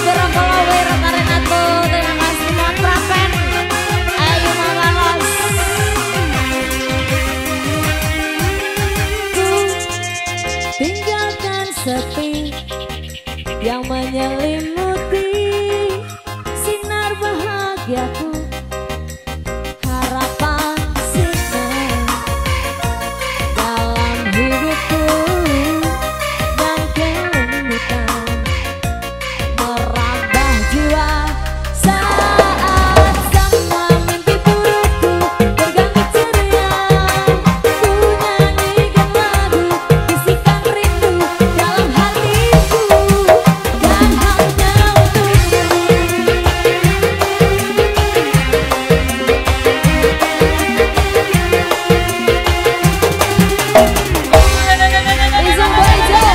sepi yang menyelimuti sinar bahagiaku, harapan sinar dalam hidupku, dan kelembutan merambah jiwa saat semua mimpi burukku berganti ceria. Ku nyanyikan lagu bisikan rindu dalam hatiku, dan hanya untukmu. Izan Boyzone,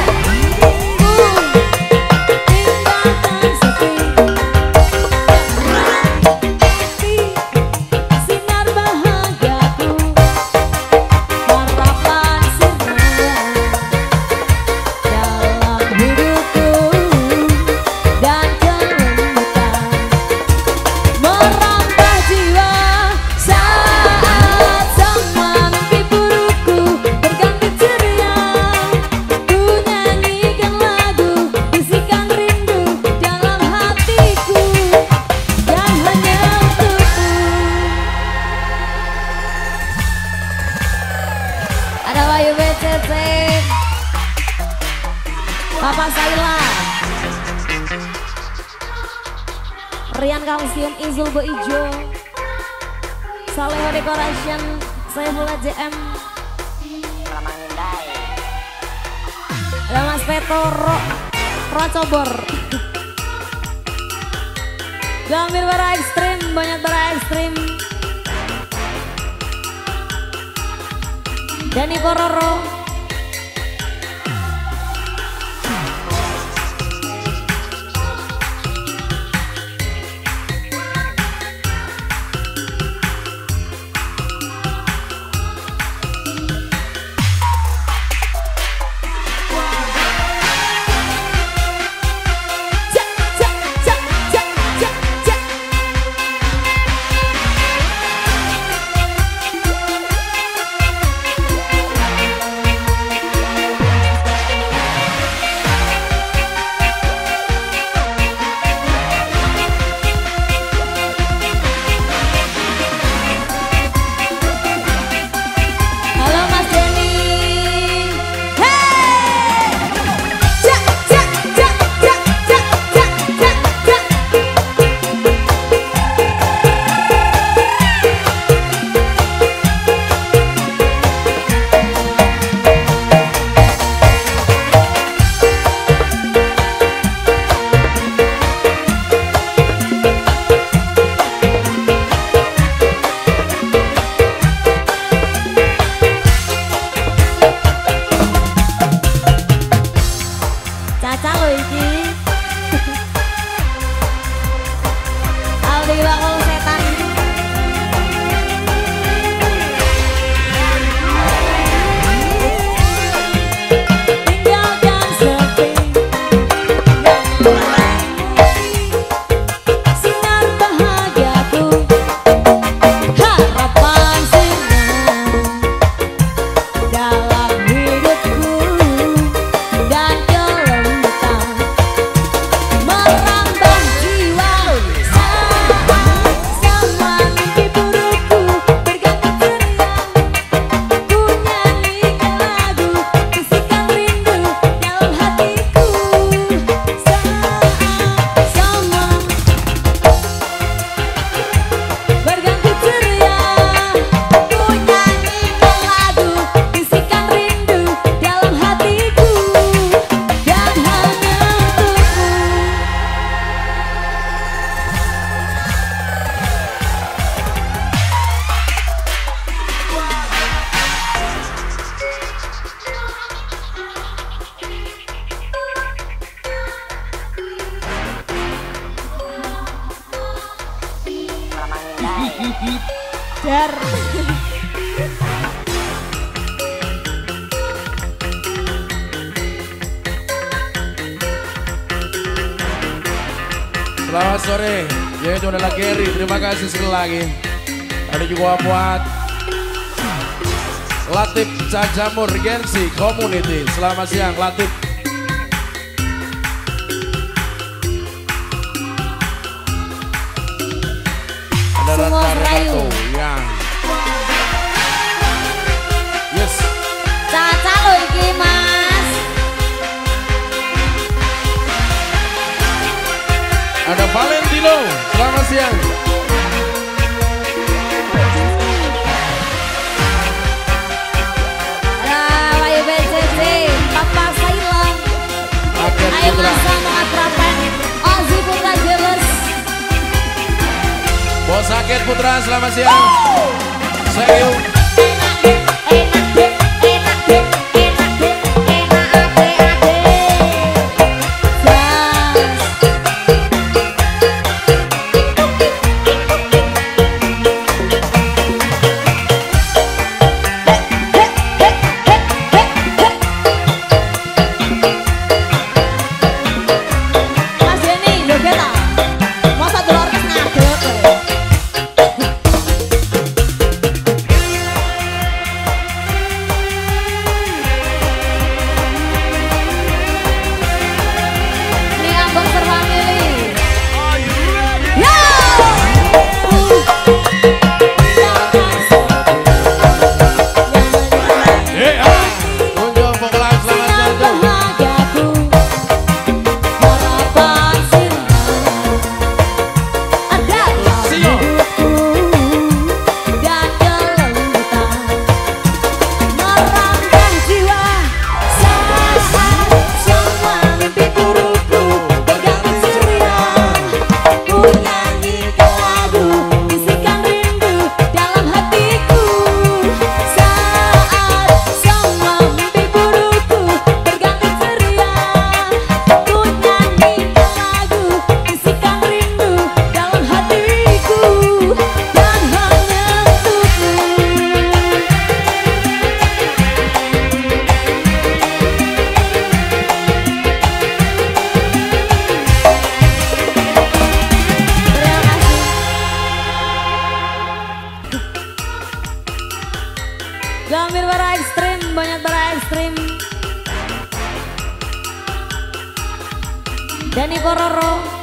tinggalkan sepi sinar bahagiaku, harapan sinar dalam hidupku, dan kelembutan merambah jiwa saat semua mimpi burukku berganti ceria. Ku nyanyikan lagu bisikan rindu dalam hatiku, dan hanya untukmu. Ada Bayu BCC, Papa Saila, Rian Kalsium, Izul Boijo, Saleho Decoration, Saifullah JM, ada Mas Petoro, Rocobor, Gambir Bara Ekstrim, banyak Bara Ekstrim, Dani Pororo, Cak, cak, cak, cak, cak, cak. Halo Mas Denny. Hey! Cak, cak, cak, cak, cak, cak, cak, cak. Caca lo iki. Aldi bakul setan. Tinggalkan sepi yang menyelimuti sinar bahagiaku, harapan sinar dalam hidupku, dan kelembutan merambah jiwa saat semua mimpi burukku berganti ceria. Ku nyanyikan lagu bisikan rindu dalam hatiku saat semua berganti ceria. Ku nyanyikan lagu bisikan rindu dalam hatiku, dan hanya untukmu. Dar. Selamat sore, yaitu adalah Gary. Terima kasih sekali lagi. Ada juga buat Latif Cajamur Gensi Community. Selamat siang Latif. Ada Rata-Rata ya. Yes. Caca lo iki mas. Ada Valentino. Selamat siang. Ayo masa mengatrapan Ozi Putra Jeles. Bos Sakit Putra selamat siang. Sayu. Gambir bara ekstrim, banyak bara ekstrim. Dani Kororo.